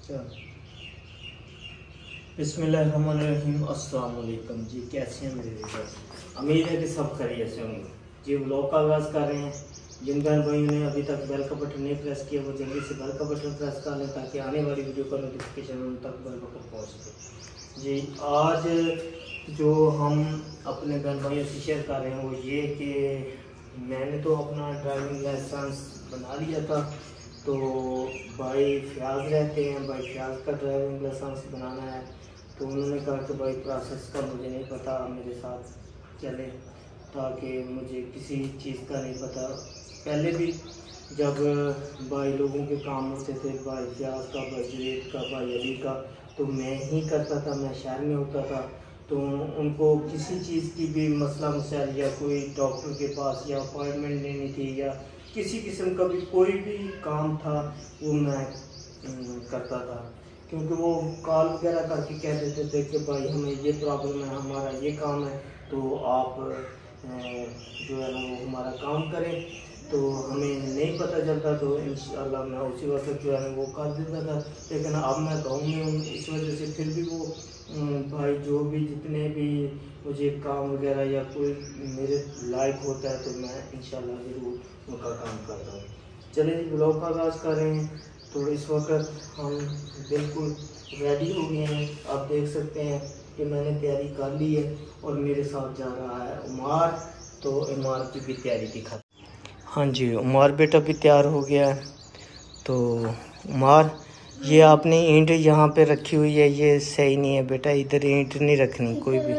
बिस्मिल्लाहिर्रहमानिर्रहीम। अस्सलाम वालेकुम जी, कैसे हैं मेरे व्यूअर्स? उम्मीद है कि सब खैरियत से होंगे जी। व्लॉग का आगाज़ कर रहे हैं। जिन बहन भाइयों ने अभी तक बेल का बटन नहीं प्रेस किया वो जल्दी से बेल का बटन प्रेस कर लें ताकि आने वाली वीडियो का नोटिफिकेशन उन तक बेल बटन पहुँच सके जी। आज जो हम अपने बहन भाइयों से शेयर कर रहे हैं वो ये कि मैंने तो अपना ड्राइविंग लाइसेंस बना लिया था, तो भाई फ्याज रहते हैं, भाई फ्याज का ड्राइविंग लाइसेंस बनाना है। तो उन्होंने कहा कि भाई प्रोसेस का मुझे नहीं पता, आप मेरे साथ चलें ताकि मुझे किसी चीज़ का नहीं पता। पहले भी जब भाई लोगों के काम होते थे, भाई फ्याज का, भाई जुनेद का, भाई अली का, तो मैं ही करता था, मैं शहर में होता था। तो उनको किसी चीज़ की भी मसला मसाइल या कोई डॉक्टर के पास या अपॉइंटमेंट लेनी थी या किसी किस्म का भी कोई भी काम था वो मैं करता था, क्योंकि वो कॉल वगैरह करके कह देते थे कि भाई हमें ये प्रॉब्लम है, हमारा ये काम है, तो आप जो है ना वो हमारा काम करें। तो हमें नहीं पता चलता, तो इंशाअल्लाह मैं उसी वक्त जो है वो कर देता था। लेकिन अब मैं गाँव में हूँ, इस वजह से फिर भी वो भाई जो भी जितने भी मुझे काम वगैरह या कोई मेरे लायक होता है तो मैं इंशाल्लाह ज़रूर उनका काम करता हूँ। चलिए जी, ब्लॉग का आगाज़ कर रहे हैं। तो इस वक्त हम बिल्कुल रेडी हो गए हैं। आप देख सकते हैं कि मैंने तैयारी कर ली है और मेरे साथ जा रहा है उमर। तो उमर की भी तैयारी दिखा। हाँ जी, उमर बेटा भी तैयार हो गया है। तो उमर, ये आपने ईंट यहाँ पे रखी हुई है, ये सही नहीं है बेटा, इधर ईंट नहीं रखनी कोई भी।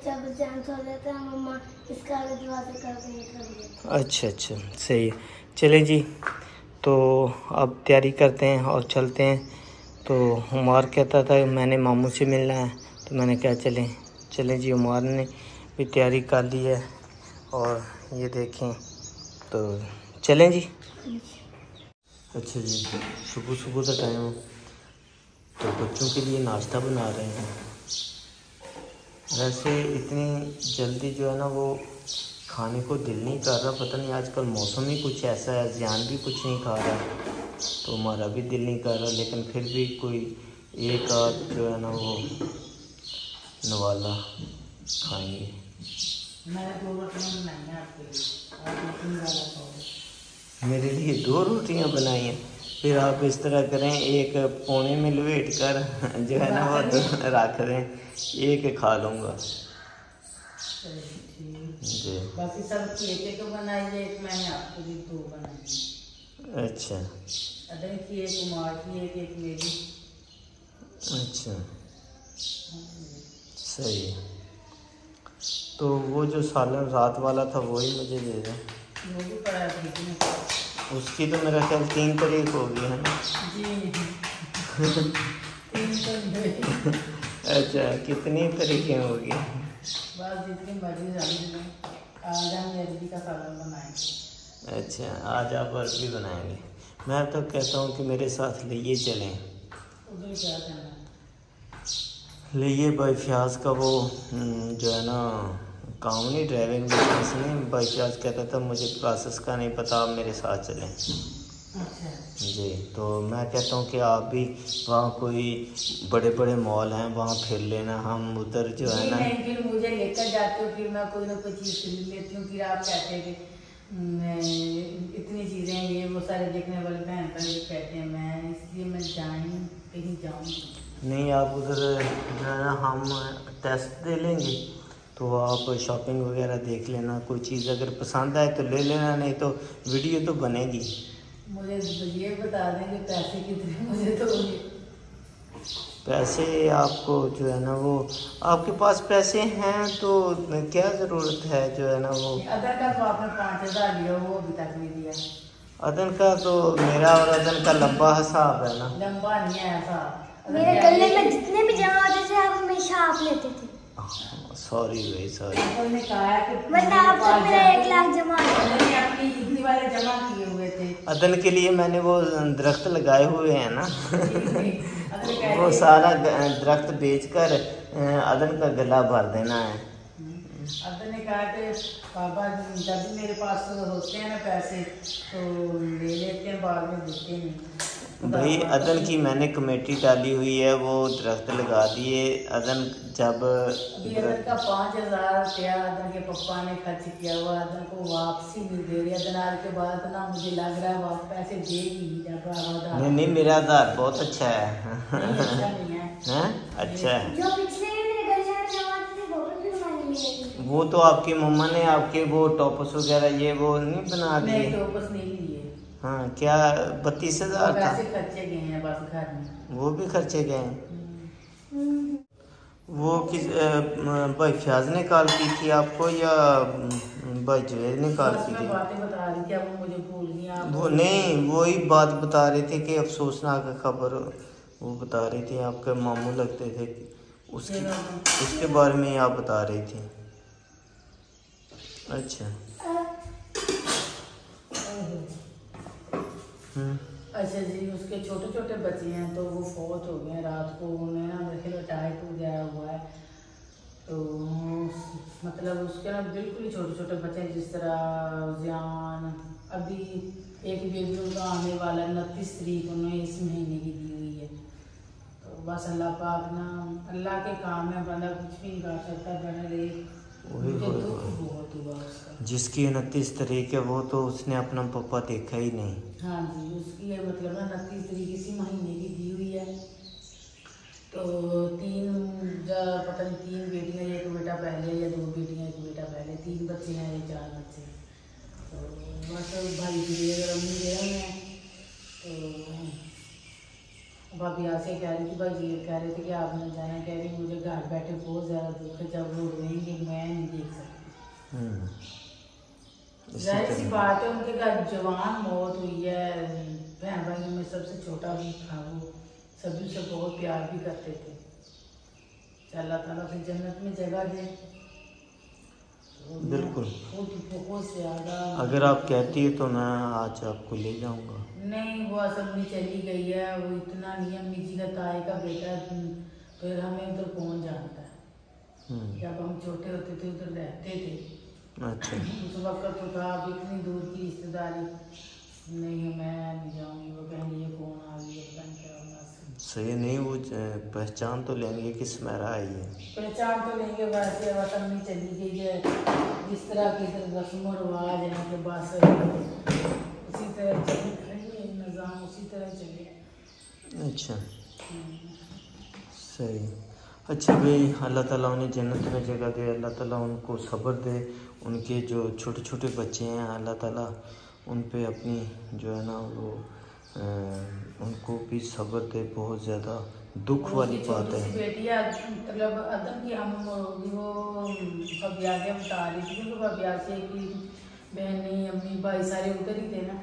अच्छा अच्छा, सही है। चलें जी, तो अब तैयारी करते हैं और चलते हैं। तो उमर कहता था मैंने मामू से मिलना है, तो मैंने कहा चलें जी। उमर ने भी तैयारी कर ली है और ये देखें, तो चलें जी। अच्छा जी, सुबह सुबह का टाइम है तो बच्चों के लिए नाश्ता बना रहे हैं। वैसे इतनी जल्दी जो है ना वो खाने को दिल नहीं कर रहा, पता नहीं आजकल मौसम ही कुछ ऐसा है, ज़ियान भी कुछ नहीं खा रहा, तो हमारा भी दिल नहीं कर रहा। लेकिन फिर भी कोई एक आध जो है ना वो नवाला खाएंगे। मेरे लिए 2 रोटियां बनाई हैं। फिर आप इस तरह करें, एक पौने में लपेट कर जो है ना वो रख दें, एक खा लूँगा जी। बाकी सब एक बनाइए, एक मैंने आपके लिए 2 बनाई। अच्छा, अदर की एक, उमर की एक मेरी। अच्छा, सही है। तो वो जो सालन रात वाला था वही मुझे दे दें। वो भी पड़ा है उसकी तो मेरा ख्याल 3 तारीख होगी है ना जी। अच्छा, कितनी तरीकें होगी? बस जितनी मर्जी आज हम अरबी का सालन बनाएंगे। अच्छा, आज आप अरबी बनाएंगे। मैं तो कहता हूँ कि मेरे साथ लिए चलें। उधर क्या करना लिए भाई फ्याज का वो जो है ना काम नहीं, ड्राइविंग लाइसेंस नहीं। भाई फ्याज कहता था मुझे प्रोसेस का नहीं पता, आप मेरे साथ चलें। अच्छा जी, तो मैं कहता हूँ कि आप भी वहाँ कोई बड़े बड़े मॉल हैं वहाँ फिर लेना, हम उधर जो है ना। नहीं, फिर मुझे लेकर जाते हो, फिर मैं कोई ना कोई चीज़ खरीद लेती हूँ। फिर आप कहते हैं कि इतनी चीज़ें ये वो सारे देखने वाले बहन पर कहते हैं, मैं इसलिए मैं कहीं जाऊँगी नहीं। आप उधर जो है ना हम टेस्ट दे लेंगे, तो आप शॉपिंग वगैरह देख लेना, कोई चीज़ अगर पसंद आए तो ले लेना, नहीं तो वीडियो तो बनेगी। मुझे ये बता दें कि पैसे कितने मुझे तो पैसे आपको जो है ना वो, आपके पास पैसे हैं तो क्या ज़रूरत है जो है ना वो। अदर का तो आपने 5000 लिया, वो अभी तक नहीं दिया। अदन का तो मेरा और अदन का लंबा हिसाब है ना। लंबा नहीं है ऐसा, मेरे गले में जितने भी जमा होते थे आप हमेशा आप लेते थे। सॉरी भाई, सॉरी। उन्होंने कहा कि वरना आप तो मेरा 1 लाख जमा आपकी इतनी वाले जमा किए हुए थे। अदन के लिए मैंने वो दरख्त लगाए हुए हैं ना वो सारा दरख्त बेचकर अदन का गला भर देना है। अदन ने कहा कि बाबा जब भी मेरे पास होते हैं ना पैसे तो ले लेते हैं, बाद में देते नहीं। भाई अदन की मैंने कमेटी डाली हुई है, वो दरख्त लगा दिए। अदन जब अभी अदन का 5,000 रुपया अदन के पापा ने खर्च किया हुआ, अदन को वापसी नहीं दे रही। अदन आने के बाद ना मुझे लग रहा है वापस पैसे देगी। नहीं, मेरा आधार बहुत अच्छा है। अच्छा नहीं है, अच्छा है। जो पिछले मेरे घर से जमा थे वो भी बनवाने वो तो आपकी मम्मा ने आपके वो टॉपस वगैरह ये वो नहीं बना दिए? नहीं टॉपस नहीं लिए। हाँ, क्या 32,000 था? पैसे खर्चे गए हैं बस घर में। वो भी खर्चे गए हैं। वो किस भाई फयाज ने कॉल की थी आपको या भाई जुवेद ने कॉल की थी? बातें बता रही थी, अब मुझे भूल गया। वो नहीं, वही बात बता रहे थे कि अफसोसनाक खबर वो बता रही थी, आपके मामू लगते थे, उसके बारे में आप बता रही थी। अच्छा अच्छा जी, उसके छोटे छोटे बच्चे हैं तो वो फौत हो गए हैं रात को। उन्हें ना मेरे ख्याल टाइट वगैरह हुआ है, तो मतलब उसके ना बिल्कुल ही छोटे छोटे बच्चे हैं। जिस तरह जियान, अभी एक बेबी उनका आने वाला 29 तारीख उन्होंने इस महीने की दी हुई है। तो बस अल्लाह पाक ना, अल्लाह के काम में बंदा कुछ भी नहीं कर सकता। बने बहुत हुआ उसका। जिसकी 29 तारीख है वो तो उसने अपना पापा देखा ही नहीं। हाँ जी, उसकी है मतलब ना 29 तारीख इसी महीने की दी हुई है। तो पता नहीं 3 बेटियां, एक बेटा पहले या 2 बेटियां एक बेटा पहले, 3 बच्चे हैं या 4 बच्चे। तो बस भाई की अम्मी गए हैं। तो भाभी यहाँ से कह रही थी, भाई जी कह रहे थे कि आप न जाना, कह रही मुझे घर बैठे बहुत ज़्यादा दुख है, जब वो रहेंगे मैं नहीं देख सकती। जाहिर सी बात है, उनके घर जवान मौत हुई है। बहन भाइयों में सबसे छोटा भी था, वो सभी से बहुत प्यार भी करते थे। अल्लाह ताला से जन्नत में जगह दे। बिल्कुल, बहुत ज़्यादा। अगर आप कहती है तो मैं आज आपको ले जाऊंगा। नहीं, वो असल में चली गई है, वो इतना नहीं है। अम्मी जी का ताए का बेटा, फिर हमें उधर कौन जानता है। जब हम छोटे होते थे उधर रहते थे। अच्छा, उस वक्त तो था, अब इतनी दूर की रिश्तेदारी नहीं, मैं नहीं जाऊँगी। वो कहेंगे ये कौन आ गई, सही नहीं, वो पहचान तो लेंगे कि स्मेरा आई है। पहचान तो लेंगे, वैसे वतन में चली गई है। जिस तरह के रस्म रिवाज है कि बस उसी तरह चलेंगे, निज़ाम उसी तरह चले। अच्छा, सही। अच्छा भाई, अल्लाह ताला उन्हें जन्नत में जगह दे, अल्लाह ताला उनको सब्र दे। उनके जो छोटे छोटे बच्चे हैं, अल्लाह ताला उन पे अपनी जो है ना वो उनको भी सब्र दे। बहुत ज़्यादा दुख वाली बात है। बेटिया मतलब अदन की हम वो भबिया के बता रही थी, क्योंकि भबिया से की बहन नहीं, अम्मी भाई सारे उधर ही थे ना।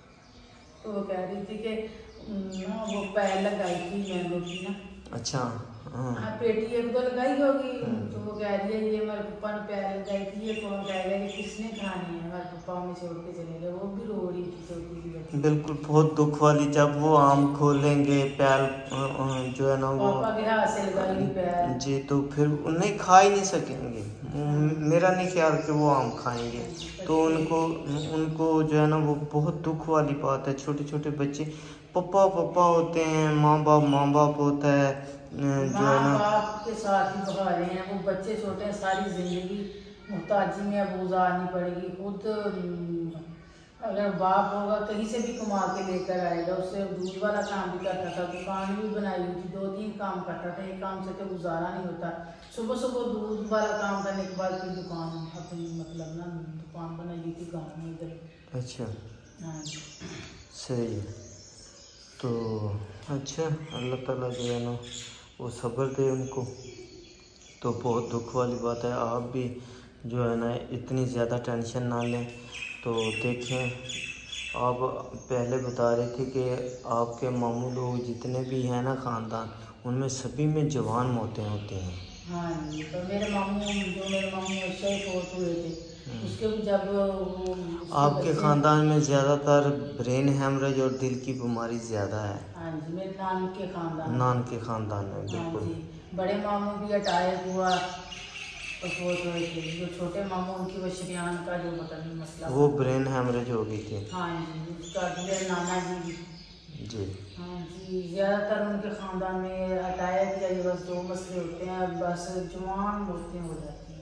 तो वो कह रही थी कि वो पैर लगाई थी मैंगो की ना। अच्छा, हाँ, पेटी एक तो लगाई होगी। तो वो कह रही है ये हमारे पापा ने पैर लगाई थी, ये कौन कह रहा है कि किसने खानी है, हमारे पापा हमें छोड़ के चले गए। वो भी रो रही थी छोटी सी बच्ची। बिल्कुल, बहुत दुख वाली। जब वो आम खोलेंगे पैर जो है ना वो पापा के हाथ से लगाई पैर जी, तो फिर उन्हें खा ही नहीं सकेंगे। मेरा नहीं ख्याल कि वो आम खाएंगे। तो उनको जो है ना वो बहुत दुख वाली बात है। छोटे छोटे बच्चे पापा पापा होते हैं, माँ बाप होता है जो है ना। बाप के साथ ही बहा रहे हैं, वो बच्चे छोटे हैं, सारी जिंदगी मुहताजी में अब गुजारनी पड़ेगी। खुद अगर बाप होगा कहीं से भी कमा के लेकर आएगा। उससे दूध वाला काम भी करता था, दुकान भी बनाई हुई थी, 2-3 काम करता था। एक काम से तो गुजारा नहीं होता। सुबह सुबह दूध वाला काम करने के बाद फिर दुकान अपनी मतलब ना दुकान बनाई हुई थी गाँव में इधर। अच्छा, हाँ, सही है। तो अच्छा, अल्लाह ताला जो है ना वो सब्र दे उनको। तो बहुत दुख वाली बात है। आप भी जो है ना इतनी ज़्यादा टेंशन ना लें। तो देखें, आप पहले बता रहे थे कि आपके मामू लोग जितने भी हैं ना ख़ानदान, उनमें सभी में जवान मौतें होती हैं। हाँ जी, तो मेरे मामू अच्छे फोर्ट हुए थे, उसके भी जब आपके ख़ानदान में ज़्यादातर ब्रेन हेमरेज और दिल की बीमारी ज़्यादा है। हाँ जी, मेरे नान के ख़ानदान में हाँ बिल्कुल। जी, बड़े मामू भी अटैक हुआ तो फोर्ट हुए थे। जो छोटे मामू उनकी वो शरियान का जो पता नहीं मसला, वो ब्रेन हेमरेज हो गई थी। हाँ जी, उसका मेरे नाना जी भी जी। हाँ जी, ज़्यादातर उनके ख़ानदान में अटायक या ये बस 2 मसले होते हैं, बस जवान औरतें हो जाती हैं।